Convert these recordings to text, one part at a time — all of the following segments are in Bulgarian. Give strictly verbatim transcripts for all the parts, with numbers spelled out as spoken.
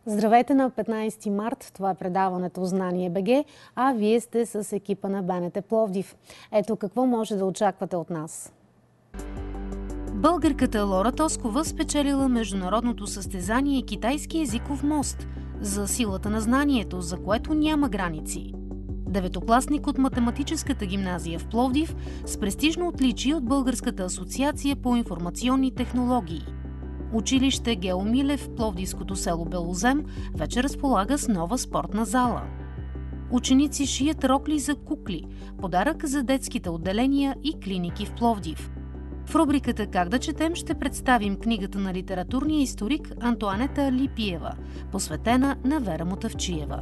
Здравейте на петнайсети март, това е предаването Знание БГ, а вие сте с екипа на БНТ Пловдив. Ето какво може да очаквате от нас. Българката Лора Тоскова спечелила международното състезание Китайски езиков мост за силата на знанието, за което няма граници. Деветокласник от математическата гимназия в Пловдив с престижно отличие от Българската асоциация по информационни технологии. Училище Гео Милев в пловдивското село Белозем вече разполага с нова спортна зала. Ученици шият рокли за кукли, подарък за детските отделения и клиники в Пловдив. В рубриката "Как да четем" ще представим книгата на литературния историк Антоанета Липиева, посветена на Вера Мутавчиева.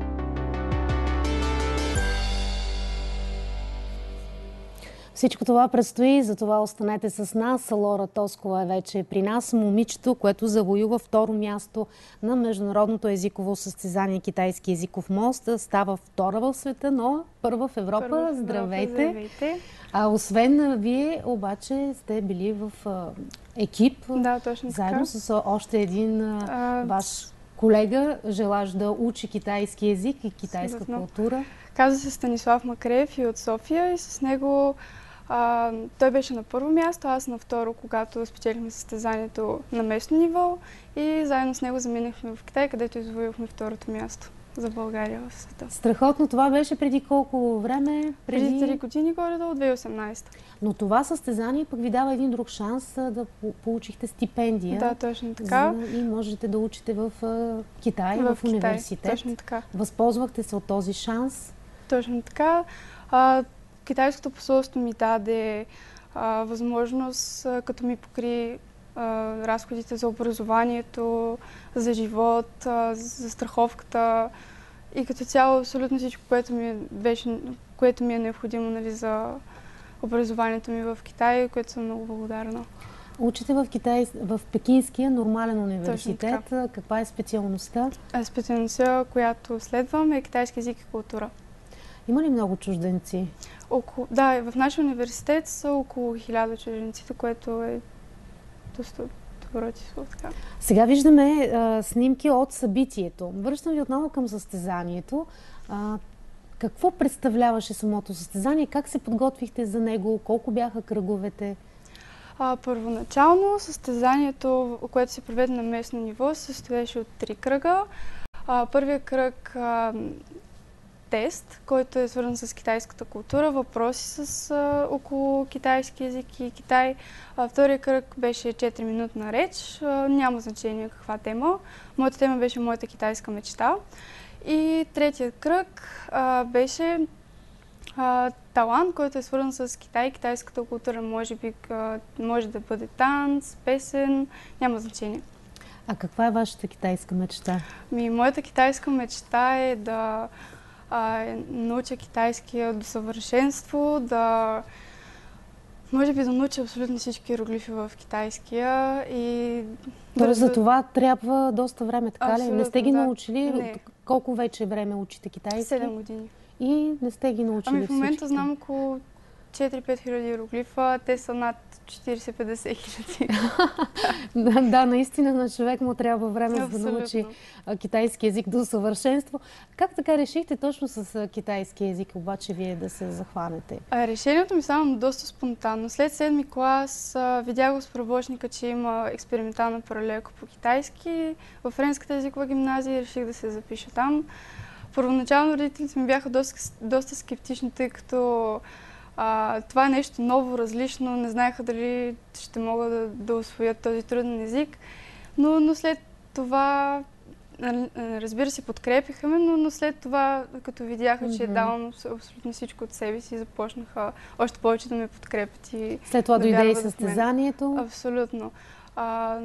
Всичко това предстои, затова останете с нас. Лора Тоскова е вече при нас. Момичето, което завоюва второ място на международното езиково състезание Китайски езиков мост, става втора в света, но първа в Европа. Първа в Здравейте! Европа, здравейте! А освен вие, обаче сте били в а, екип, да, точно заедно така. с още един а, ваш колега, желаш да учи китайски език и китайска Абсолютно. култура. Казва се Станислав Макреев и от София, и с него а, той беше на първо място, аз на второ, когато спечелихме състезанието на местно ниво, и заедно с него заминахме в Китай, където извоювахме второто място за България в света. Страхотно. Това беше преди колко време? Преди, преди три години, горе-долу, две хиляди и осемнадесета. Но това състезание пък ви дава един друг шанс да получихте стипендия. Да, точно така. За, и можете да учите в Китай, в, в Китай, университет. Точно така. Възползвахте се от този шанс? Точно така. А, китайското посолство ми даде а, възможност, а, като ми покри а, разходите за образованието, за живот, а, за страховката и като цяло абсолютно всичко, което ми, беше, което ми е необходимо, нали, за образованието ми в Китай, което съм много благодарна. Учите в Китай, в Пекинския нормален университет. Каква е специалността? Специалността, която следвам, е китайски език и култура. Има ли много чужденци? Около, да, в нашия университет са около хиляда чужденците, което е доста добро число. Така. Сега виждаме а, снимки от събитието. Връщам ви отново към състезанието. А, какво представляваше самото състезание? Как се подготвихте за него? Колко бяха кръговете? А, първоначално състезанието, което се проведе на местно ниво, се състоеше от три кръга. А, първият кръг а, тест, който е свързан с китайската култура, въпроси с а, около китайски език и Китай. А, втория кръг беше четири-минутна реч, а, няма значение каква тема. Моята тема беше моята китайска мечта. И третия кръг а, беше а, талант, който е свързан с Китай, китайската култура. Може би а, може да бъде танц, песен, няма значение. А каква е вашата китайска мечта? Ми, моята китайска мечта е да а, науча китайския до съвършенство, да може би да науча абсолютно всички иероглифи в китайския и... Тоест за това трябва доста време, така ли? Не сте ги да. научили? Не. Колко вече време учите китайски? седем години. И не сте ги научили Ами в момента всички? знам около четири-пет хиляди иероглифа, те са над четирийсет-петдесет хиляди. да, да, наистина на човек му трябва време за да научи Абсолютно. китайски език до съвършенство. Как така решихте точно с китайски език обаче вие да се захванете? А, решението ми стана доста спонтанно. След седми клас а, видях в справочника, че има експериментална паралелка по китайски в Френската езикова гимназия и реших да се запиша там. Първоначално родителите ми бяха доста, доста скептични, тъй като а, това е нещо ново, различно, не знаеха дали ще могат да, да усвоят този труден език. Но, но след това, разбира се, подкрепиха ме, но, но след това, като видяха, че Mm-hmm. давам абсолютно всичко от себе си, започнаха още повече да ме подкрепят и След това да дойде и вярват в мен. състезанието? Абсолютно. А,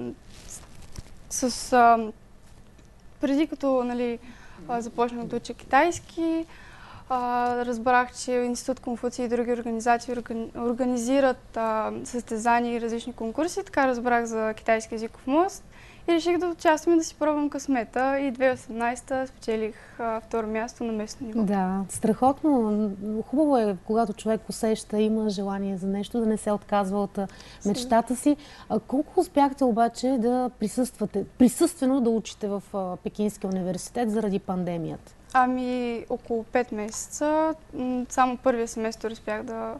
с, с, а, преди като, нали, а, започнах да уча китайски, а, разбрах, че Институт Конфуций и други организации органи, организират а, състезания и различни конкурси. Така разбрах за китайски езиков мост И реших да участвам и да си пробвам късмета. И две хиляди и осемнадесета спечелих а, второ място на местно ниво. Да, страхотно. Хубаво е, когато човек усеща, има желание за нещо, да не се отказва от мечтата си. А колко успяхте обаче да присъствате, присъствено да учите в Пекинския университет заради пандемията? Ами около пет месеца. Само първия семестър успях да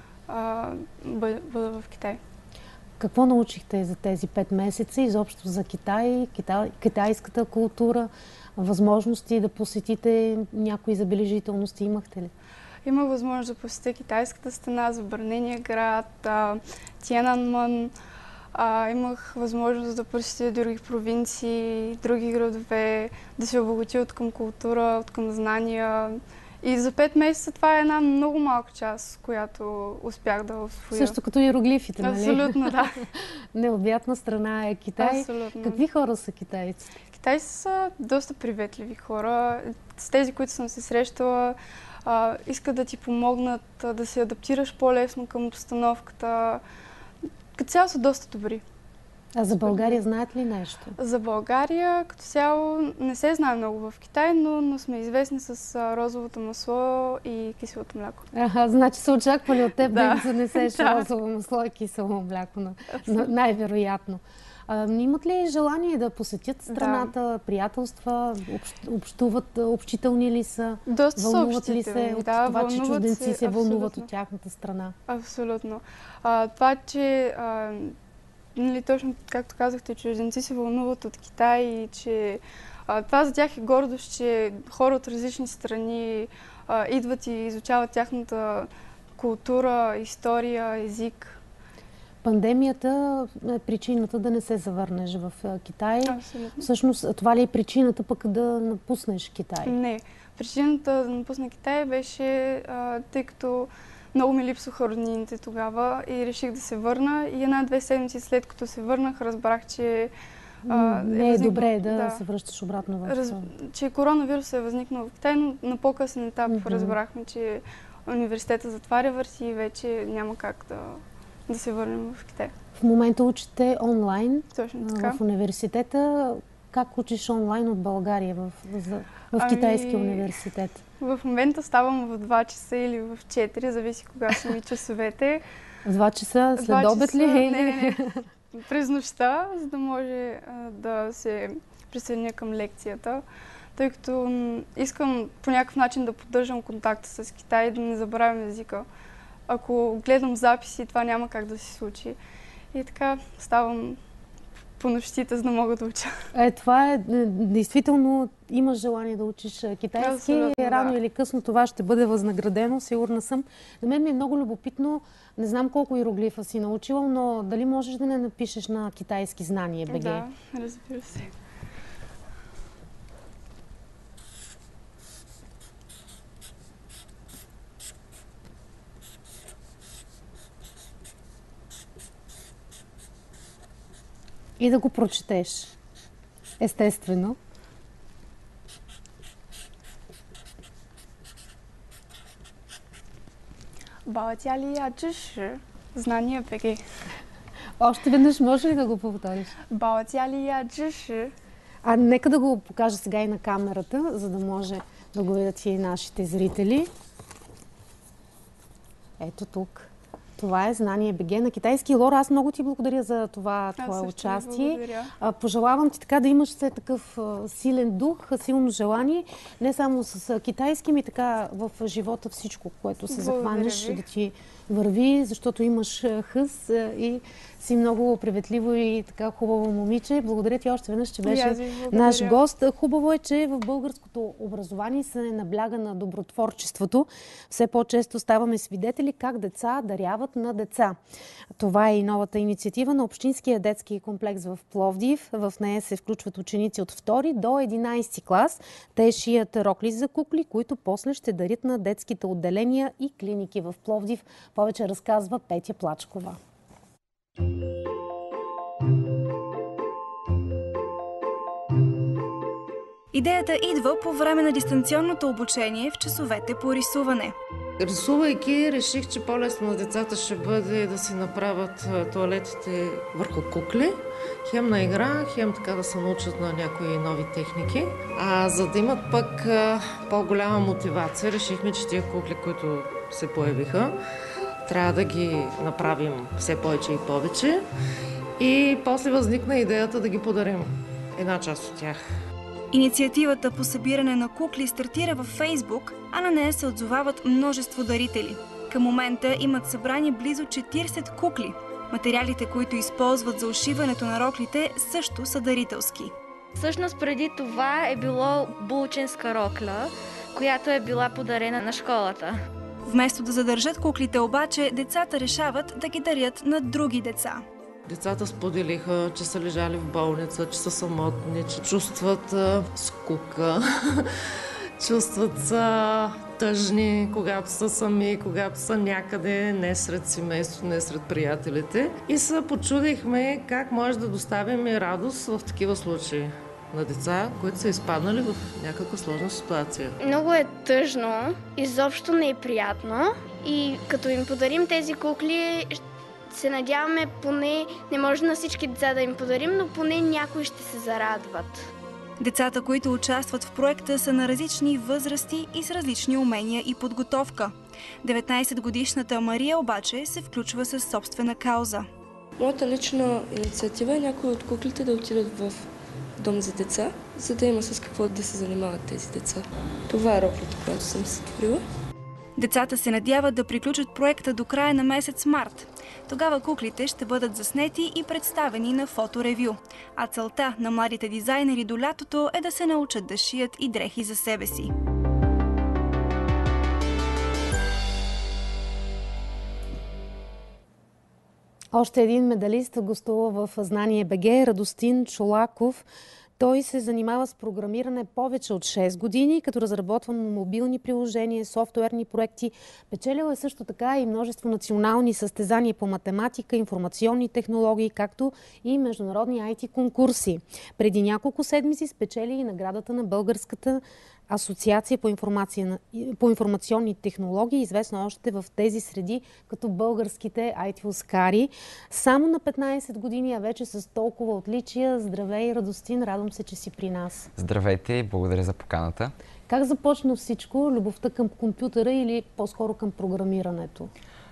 а, бъда, бъда в Китай. Какво научихте за тези пет месеца, изобщо за Китай, китай китайската култура, възможности да посетите някои забележителности имахте ли? Имах възможност да посетя Китайската стена, Забранения град, Тиананмън. А, имах възможност да посетя други провинции, други градове, да се обогатя от към култура, от към знания. И за пет месеца това е една много малка част, която успях да усвоя. Също като иероглифите, нали? Абсолютно, да. Необятна страна е Китай. Абсолютно. Какви хора са китайците? Китайци са доста приветливи хора. С тези, които съм се срещала, а, искат да ти помогнат да се адаптираш по-лесно към обстановката. Като цяло са доста добри. А за България знаят ли нещо? За България като цяло не се знае много в Китай, но, но сме известни с а, розовото масло и киселото мляко. Аха, значи са очаквали от теб да им занесеш Да. розово масло и кисело мляко, но, но най-вероятно. А, имат ли желание да посетят страната, Да. приятелства, общ, общуват, общителни ли са? Доста са Вълнуват ли се общителни, от да, това, че вълнуват чужденци се, се, вълнуват абсолютно. от тяхната страна? Абсолютно. А, това, че а, нали, точно както казахте, чужденци се вълнуват от Китай и че а, това за тях е гордост, че хора от различни страни а, идват и изучават тяхната култура, история, език. Пандемията е причината да не се завърнеш в а, Китай. Абсолютно. Всъщност това ли е причината пък да напуснеш Китай? Не. Причината да напусна Китай беше, а, тъй като много ми липсваха роднините тогава и реших да се върна. И една-две седмици след като се върнах, разбрах, че А, не е, възникнал, добре да, да се връщаш обратно в... Раз, че коронавирус е възникнал в Китай, но на по-късен етап Mm-hmm. разбрахме, че университета затваря врати и вече няма как да, да се върнем в Китай. В момента учите онлайн. Точно а, така. в университета. Как учиш онлайн от България в, в, в Ами, Китайския университет? В момента ставам в два часа или в четири, зависи кога са ми часовете. В два часа след Два обед часа- ли? Не, не, не. През нощта, за да може а, да се присъединя към лекцията, тъй като м, искам по някакъв начин да поддържам контакта с Китай и да не забравям езика. Ако гледам записи, това няма как да се случи. И така ставам по нощите, за да мога да уча. Е, това е, е, действително имаш желание да учиш а, китайски. Абсолютно, Рано да. или късно това ще бъде възнаградено, сигурна съм. На мен ми е много любопитно, не знам колко иероглифа си научила, но дали можеш да не напишеш на китайски знание БГ? Да, разбира се. И да го прочетеш. Естествено. Баотялия Джиши. Знание БГ. Още веднъж може ли да го повториш? Баотялия Джиши. А нека да го покажа сега и на камерата, за да може да го видят и нашите зрители. Ето тук. Това е Знание БГ на китайски. Лора, аз много ти благодаря за това твое участие. Благодаря. А, пожелавам ти така да имаш все такъв а, силен дух, силно желание, не само с а, китайски, ми така в живота всичко, което се Благодаря захванеш, ви. да ти върви, защото имаш а, хъс а, и си много приветливо и така хубаво момиче. Благодаря ти още веднъж, че И аз беше ви благодаря. наш гост. Хубаво е, че в българското образование се набляга на добротворчеството. Все по-често ставаме свидетели как деца даряват на деца. Това е и новата инициатива на Общинския детски комплекс в Пловдив. В нея се включват ученици от втори до единайсети клас. Те шият рокли за кукли, които после ще дарят на детските отделения и клиники в Пловдив. Повече разказва Петя Плачкова. Идеята идва по време на дистанционното обучение в часовете по рисуване. Рисувайки, реших, че по-лесно на децата ще бъде да си направят тоалетите върху кукли. Хем на игра, хем така да се научат на някои нови техники. А за да имат пък по-голяма мотивация, решихме, че тия кукли, които се появиха, трябва да ги направим все повече и повече. И после възникна идеята да ги подарим една част от тях. Инициативата по събиране на кукли стартира във Фейсбук, а на нея се отзовават множество дарители. Към момента имат събрани близо четирийсет кукли. Материалите, които използват за ушиването на роклите, също са дарителски. Всъщност преди това е било булчинска рокля, която е била подарена на школата. Вместо да задържат куклите обаче, децата решават да ги дарят на други деца. Децата споделиха, че са лежали в болница, че са самотни, че чувстват а, скука, чувстват са тъжни, когато са сами, когато са някъде, не сред семейството, не сред приятелите. И се почудихме как може да доставим и радост в такива случаи на деца, които са изпаднали в някаква сложна ситуация. Много е тъжно, изобщо не е приятно и като им подарим тези кукли, се надяваме поне, не може на всички деца да им подарим, но поне някои ще се зарадват. Децата, които участват в проекта, са на различни възрасти и с различни умения и подготовка. деветнайсетгодишната Мария обаче се включва със собствена кауза. Моята лична инициатива е някои от куклите да отидат в дом за деца, за да има с какво да се занимават тези деца. Това е роклята, която съм сътворила. Децата се надяват да приключат проекта до края на месец март. Тогава куклите ще бъдат заснети и представени на фоторевю. А целта на младите дизайнери до лятото е да се научат да шият и дрехи за себе си. Още един медалист гостува в Знание БГ, Радостин Чолаков. Той се занимава с програмиране повече от шест години, като разработва мобилни приложения, софтуерни проекти. Печелил е също така и множество национални състезания по математика, информационни технологии, както и международни ай ти конкурси. Преди няколко седмици спечели и наградата на Българската асоциация по, по информационни технологии, известна още в тези среди като българските ай ти-оскари. Само на петнайсет години, а вече с толкова отличия. Здравей, Радостин, радвам се, че си при нас. Здравейте и благодаря за поканата. Как започна всичко? Любовта към компютъра или по-скоро към програмирането?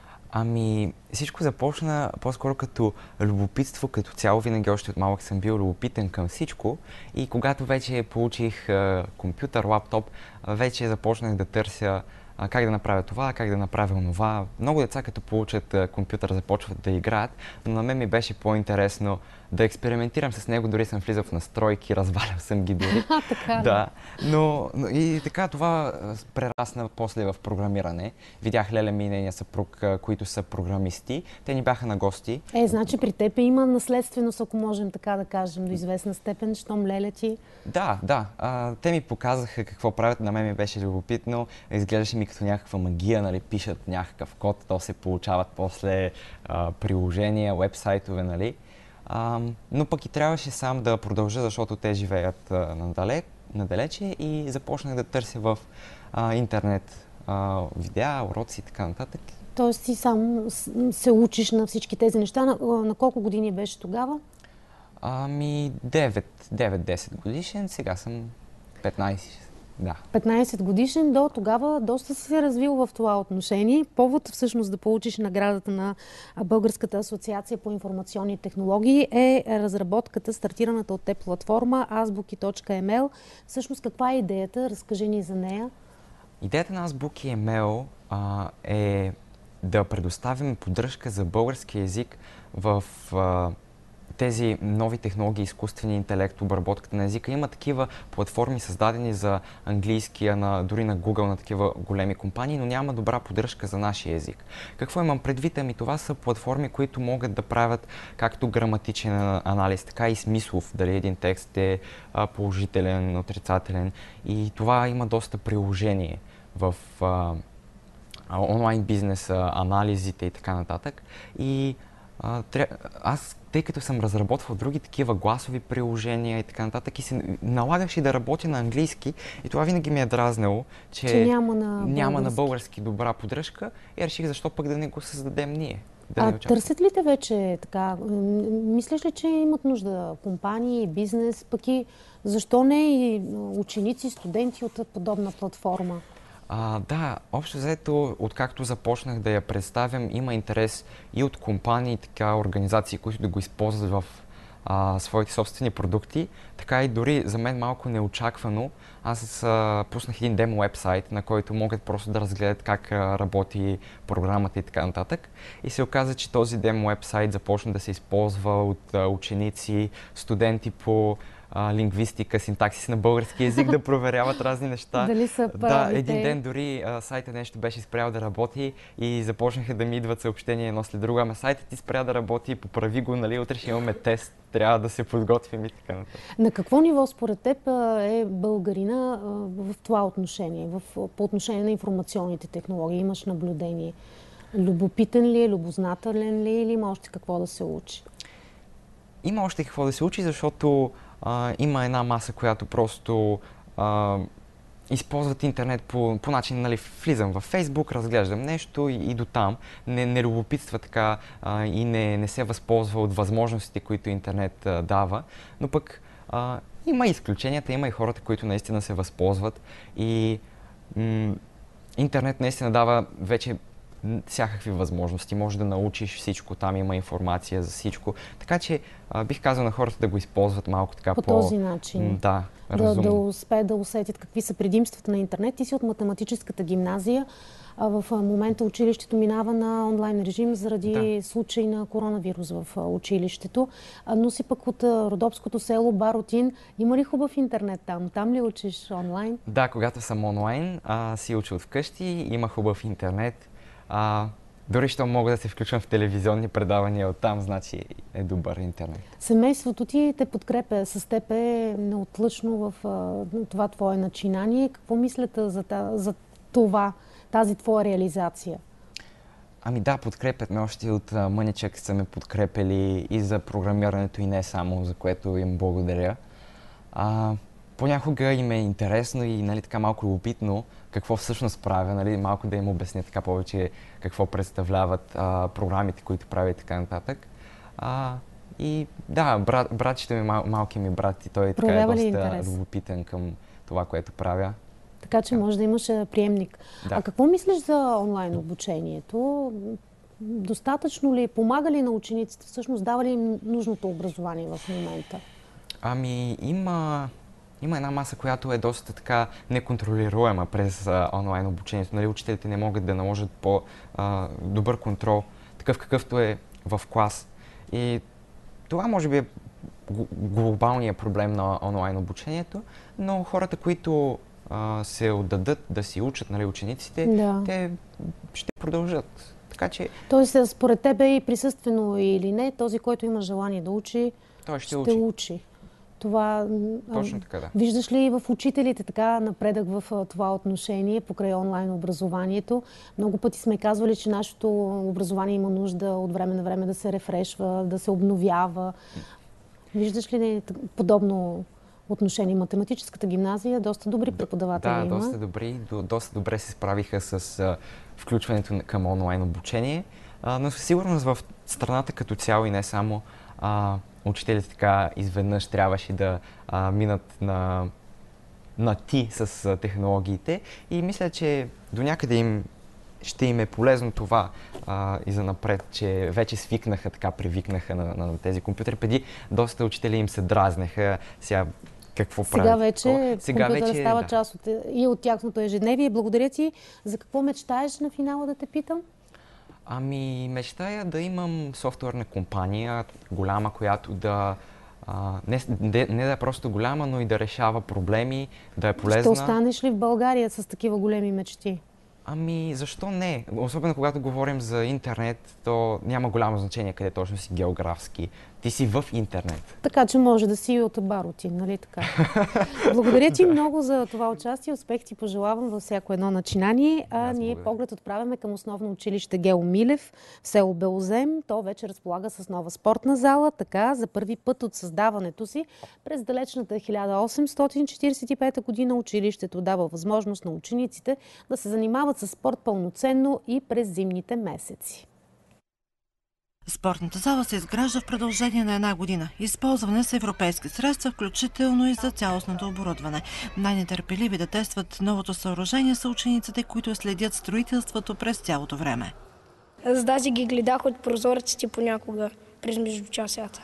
Ами, всичко започна по-скоро като любопитство, като цяло. Винаги още от малък съм бил любопитен към всичко. И когато вече получих а, компютър, лаптоп, а, вече започнах да търся а, как да направя това, как да направя онова. Много деца, като получат а, компютър, започват да играят, но на мен ми беше по-интересно да експериментирам с него. Дори съм влизал в настройки, развалял съм ги дори. А, така. Да, но, но и така това прерасна после в програмиране. Видях Леля ми и нейния съпруг, които са програмисти. Те ни бяха на гости. Е, значи при теб има наследственост, ако можем така да кажем, до известна степен, щом Леля ти. Да, да. А, те ми показаха какво правят. На мен ми беше любопитно. Изглеждаше ми като някаква магия, нали, пишат някакъв код, то се получават после а, приложения, уебсайтове, нали. А, но пък и трябваше сам да продължа, защото те живеят а, надалеч, надалече и започнах да търся в а, интернет а, видеа, уроци и така нататък. Тоест ти сам се учиш на всички тези неща. На, на колко години беше тогава? Ами девет-десет годишен, сега съм петнайсет. Да. петнайсет годишен, до тогава доста си се развил в това отношение. Повод всъщност да получиш наградата на Българската асоциация по информационни технологии е разработката, стартираната от теб платформа азбуки точка ем ел. Всъщност каква е идеята? Разкажи ни за нея. Идеята на Азбуки ем ел а, е да предоставим поддръжка за български език в а, тези нови технологии, изкуствения интелект, обработката на езика. Има такива платформи, създадени за английския, на, дори на Google, на такива големи компании, но няма добра поддръжка за нашия език. Какво имам предвид? Ами това са платформи, които могат да правят както граматичен анализ, така и смислов, дали един текст е положителен, отрицателен. И това има доста приложение в а, онлайн бизнеса, анализите и така нататък. И А, тря... Аз, тъй като съм разработвал други такива гласови приложения и така нататък, и се налагаше да работя на английски, и това винаги ми е дразнало, че, че няма, на няма на български добра поддръжка, и реших защо пък да не го създадем ние. Да а търсят ли те вече така? Мислиш ли, че имат нужда компании, бизнес, пък и защо не и ученици, студенти от подобна платформа? А, да, общо взето, откакто започнах да я представям, има интерес и от компании, така организации, които да го използват в а, своите собствени продукти, така и дори за мен малко неочаквано. Аз а, пуснах един демо вебсайт, на който могат просто да разгледат как а, работи програмата и така нататък. И се оказа, че този демо вебсайт започна да се използва от а, ученици, студенти по а, лингвистика, синтаксис на български език, да проверяват разни неща. Дали са Да, един ден дори а, сайтът нещо беше спрял да работи и започнаха да ми идват съобщения едно след друго. Ама сайтът ти спря да работи, поправи го, нали, утре ще имаме тест, трябва да се подготвим и така нататък. На какво ниво според теб е българина в това отношение, в, по отношение на информационните технологии? Имаш наблюдение? Любопитен ли е, любознателен ли е, или има още какво да се учи? Има още какво да се учи, защото а, има една маса, която просто а, използват интернет по, по начин, нали, влизам във Фейсбук, разглеждам нещо и, и до там. Не, не любопитства така а, и не, не се възползва от възможностите, които интернет а, дава. Но пък а, има изключенията, има и хората, които наистина се възползват. И м- интернет наистина дава вече всякакви възможности. Може да научиш всичко, там има информация за всичко. Така че а, бих казал на хората да го използват малко така по... По този начин. Да, да, да успеят да усетят какви са предимствата на интернет. Ти си от математическата гимназия. А в момента училището минава на онлайн режим заради да. случай на коронавирус в училището. Но си пък от родопското село Баротин. Има ли хубав интернет там? Там ли учиш онлайн? Да, когато съм онлайн, а, си уча от вкъщи, има хубав интернет. А, дори що мога да се включвам в телевизионни предавания оттам, значи е добър интернет. Семейството ти те подкрепя, с теб е неотлъчно в а, това твое начинание. Какво мислите за, за това, тази твоя реализация? Ами да, подкрепят ме. Още от а, мъничък са ме подкрепили и за програмирането, и не само, за което им благодаря. А, понякога им е интересно и, нали, така малко любопитно какво всъщност правя, нали, малко да им обясня така повече какво представляват а, програмите, които правя и така нататък. А, и да, брат, братчето ми, мал, малки ми брат, и той така е доста любопитен към това, което правя. Така че може да имаш приемник. Да. А какво мислиш за онлайн обучението? Достатъчно ли, помага ли на учениците? Всъщност дава ли им нужното образование в момента? Ами има... Има една маса, която е доста така неконтролируема през а, онлайн обучението. Нали, учителите не могат да наложат по-добър контрол, такъв какъвто е в клас. И това може би е глобалният проблем на онлайн обучението, но хората, които а, се отдадат да си учат, нали, учениците, да. те ще продължат. Така че... Тоест, според теб и присъствено или не, този, който има желание да учи, той ще, ще учи. учи. Това, Точно така, да. Виждаш ли в учителите така напредък в това отношение покрай онлайн образованието? Много пъти сме казвали, че нашето образование има нужда от време на време да се рефрешва, да се обновява. Виждаш ли подобно отношение? Математическата гимназия доста добри преподаватели да, има. Да, доста добри. Доста добре се справиха с а, включването към онлайн обучение. А, но със сигурност в страната като цяло и не само, а, учителите така изведнъж трябваше да а, минат на, на ти с а, технологиите, и мисля, че до някъде им ще им е полезно това а, и за напред, че вече свикнаха, така привикнаха на, на, на тези компютри. Преди доста учители им се дразнеха, сега какво сега правят. Вече сега компютъра вече става да. част от, и от тяхното ежедневие. Благодаря ти. За какво мечтаеш на финала, да те питам? Ами, мечтая да имам софтуерна компания, голяма, която да а, не, не, не да е просто голяма, но и да решава проблеми, да е полезна. Ще останеш ли в България с такива големи мечти? Ами, защо не? Особено когато говорим за интернет, то няма голямо значение къде точно си географски. Ти си в интернет. Така че може да си и от Бароти, нали така? Благодаря ти много за това участие. Успех ти пожелавам във всяко едно начинание. А ние поглед отправяме към основно училище Гео Милев в село Белозем. То вече разполага с нова спортна зала. Така, за първи път от създаването си през далечната хиляда осемстотин четиридесет и пета година училището дава възможност на учениците да се занимават с спорт пълноценно и през зимните месеци. Спортната зала се изгражда в продължение на една година. Използване с европейски средства, включително и за цялостното оборудване. Най-нетърпеливи да тестват новото съоръжение са учениците, които следят строителството през цялото време. Аз даже ги гледах от прозорците понякога през междучасията.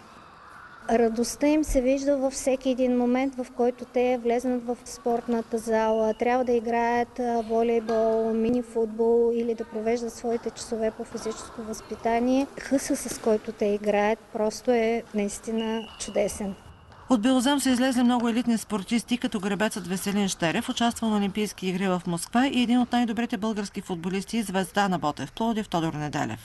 Радостта им се вижда във всеки един момент, в който те влезнат в спортната зала. Трябва да играят волейбол, мини-футбол или да провеждат своите часове по физическо възпитание. Хъса, с който те играят, просто е наистина чудесен. От Белозем са излезли много елитни спортисти, като гребецът Веселин Щерев, участвал на Олимпийски игри в Москва, и един от най-добрите български футболисти, Звездан Ботев, Пловдив, Тодор Неделев.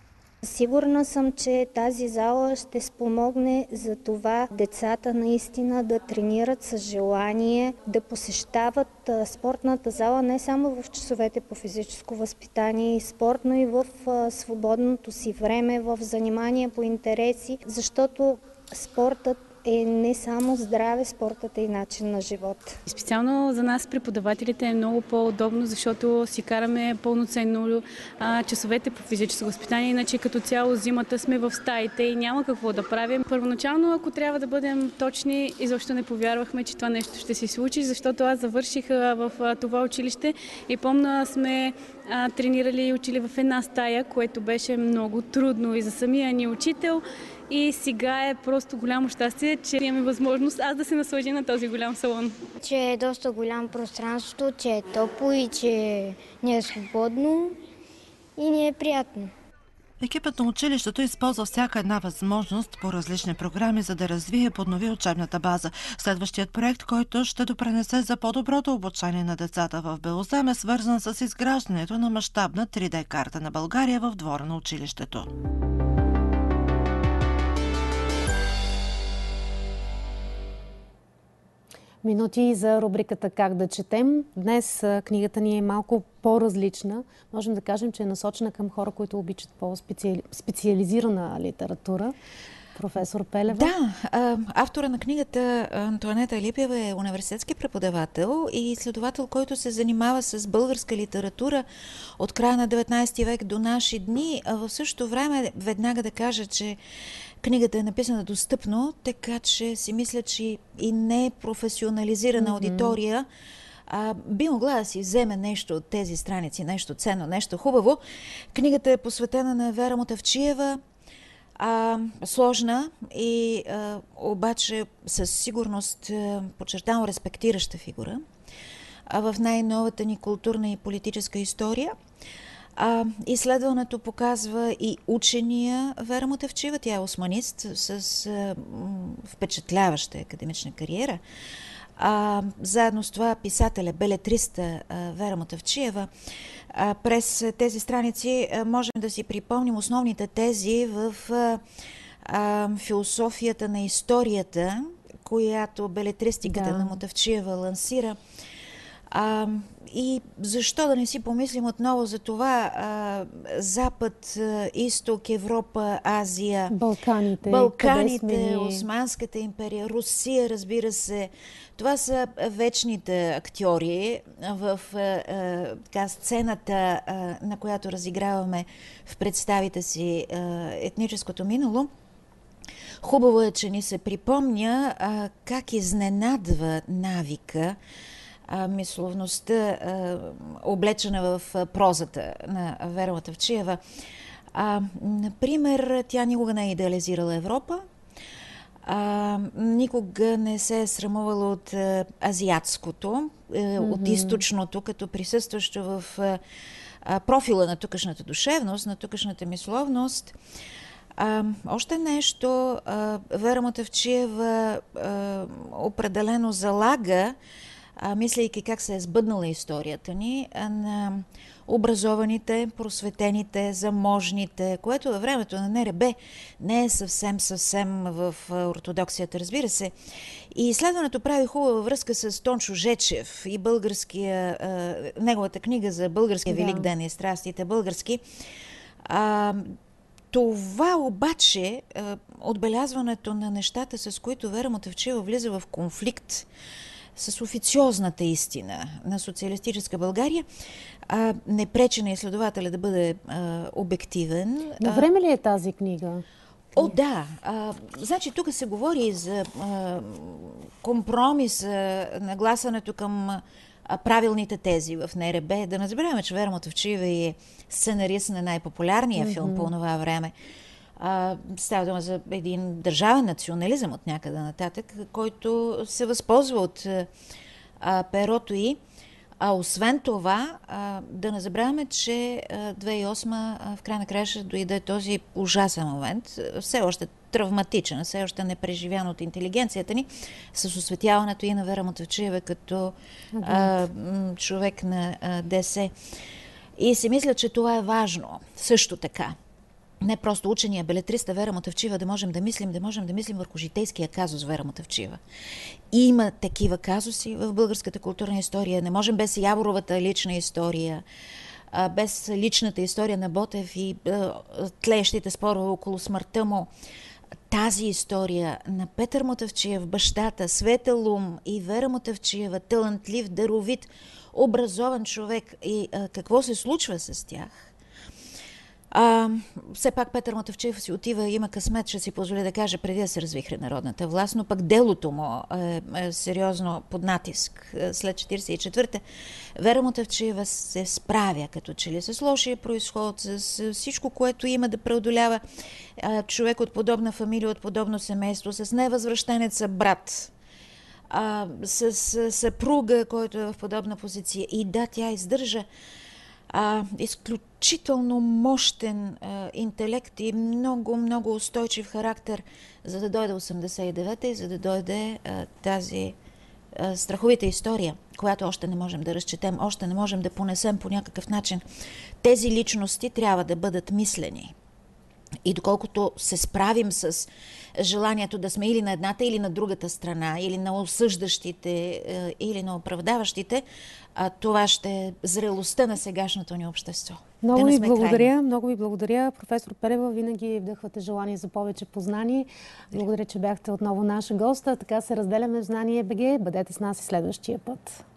Сигурна съм, че тази зала ще спомогне за това децата наистина да тренират с желание, да посещават спортната зала не само в часовете по физическо възпитание и спорт, но и в свободното си време, в занимания по интереси, защото спортът е не само здраве, спортът е и начин на живот. Специално за нас, преподавателите, е много по-удобно, защото си караме пълноценно а, часовете по физическо възпитание, иначе като цяло зимата сме в стаите и няма какво да правим. Първоначално, ако трябва да бъдем точни, изобщо не повярвахме, че това нещо ще се случи, защото аз завърших а, в а, това училище и помня сме а, тренирали и учили в една стая, което беше много трудно и за самия ни учител. И сега е просто голямо щастие, че имаме възможност аз да се насладя на този голям салон. Че е доста голям пространството, че е топло и че ни е свободно и ни е приятно. Екипът на училището използва всяка една възможност по различни програми, за да развие и поднови учебната база. Следващият проект, който ще допренесе за по-доброто обучение на децата в Белозем, е свързан с изграждането на мащабна три Д карта на България в двора на училището. Минути за рубриката "Как да четем". Днес книгата ни е малко по-различна. Можем да кажем, че е насочена към хора, които обичат по-специализирана литература. Професор Пелева. Да, автора на книгата Антоанета Липева е университетски преподавател и изследовател, който се занимава с българска литература от края на деветнайсети век до наши дни. А в същото време веднага да кажа, че книгата е написана достъпно, така че си мисля, че и не професионализирана mm-hmm. аудитория а, би могла да си вземе нещо от тези страници, нещо ценно, нещо хубаво. Книгата е посветена на Вера Мутафчиева, а, сложна и а, обаче със сигурност, а, подчертавам, респектираща фигура а, в най-новата ни културна и политическа история. А, изследването показва и учения Вера Мутафчиева. Тя е османист с а, впечатляваща академична кариера. А, заедно с това писателя, белетриста а, Вера Мутафчиева. А, през тези страници а, можем да си припомним основните тези в а, а, философията на историята, която белетристиката да. на Мутафчиева лансира. А, и защо да не си помислим отново за това а, Запад, Изток, Европа, Азия, Балканите, Балканите, Османската империя, Русия, разбира се. Това са вечните актьори в а, а, така, сцената, а, на която разиграваме в представите си а, етническото минало. Хубаво е, че ни се припомня а, как изненадва навика, А, мисловността, а, облечена в а, прозата на Вера Мутафчиева. А, например, тя никога не е идеализирала Европа, а, никога не се е срамувала от а, азиатското, а, mm-hmm. от източното, като присъстващо в а, а, профила на тукашната душевност, на тукашната мисловност. А, още нещо, а, Вера Мутафчиева а, определено залага, А, мисляйки как се е сбъднала историята ни, а, на образованите, просветените, заможните, което във времето на НРБ не е съвсем, съвсем в ортодоксията, разбира се. И изследването прави хубава връзка с Тончо Жечев и българския, неговата книга за българския велик ден и страстите български. А, това обаче, отбелязването на нещата, с които Вера Мутафчиева влиза в конфликт с официозната истина на социалистическа България, а, не пречи на изследователя да бъде а, обективен. На време ли е тази книга? О, да. А, значи тук се говори за а, компромис, а, нагласването към а, правилните тези в НРБ. Да не забравяме, че Вера Мутафчиева е сценарист на най-популярния mm-hmm. филм по това време. А, става дума за един държавен национализъм от някъде нататък, който се възползва от а, перото й. А освен това, а, да не забравяме, че а, две хиляди и осма а, в край на края ще дойде този ужасен момент, все още травматичен, все още непреживян от интелигенцията ни, с осветяването и на Вера Мутафчиева като а, м, човек на а, ДС. И си мисля, че това е важно. Също така. Не просто учения белетриста Вера Мутафчиева да можем да мислим, да можем да мислим върху житейския казус Вера Мутафчиева. Има такива казуси в българската културна история. Не можем без Яворовата лична история, без личната история на Ботев и тлеещите спорове около смъртта му. Тази история на Петър Мутафчиев, бащата, светъл ум и Вера Мутафчиева, талантлив, даровит, образован човек и а, какво се случва с тях. А, все пак Петър Мутафчиев си отива, има късмет, ще си позволи да каже, преди да се развихре народната власт, но пък делото му е, е сериозно под натиск. След четиридесет и четвърта Вера Мутафчиева се справя като че ли с лошия произход, с всичко, което има да преодолява а, човек от подобна фамилия, от подобно семейство, с невъзвръщенеца брат, а, с, с съпруга, който е в подобна позиция. И да, тя издържа А, изключително мощен а, интелект и много, много устойчив характер, за да дойде осемдесет и девета и за да дойде а, тази а, страховита история, която още не можем да разчетем, още не можем да понесем по някакъв начин. Тези личности трябва да бъдат мислени. И доколкото се справим с желанието да сме или на едната, или на другата страна, или на осъждащите, или на оправдаващите, това ще е зрелостта на сегашното ни общество. Много да ви благодаря, крайни. много ви благодаря. Професор Пелева, винаги вдъхвате желание за повече познание. Благодаря, че бяхте отново наша госта. Така се разделяме в Знание БГ. Бъдете с нас и следващия път.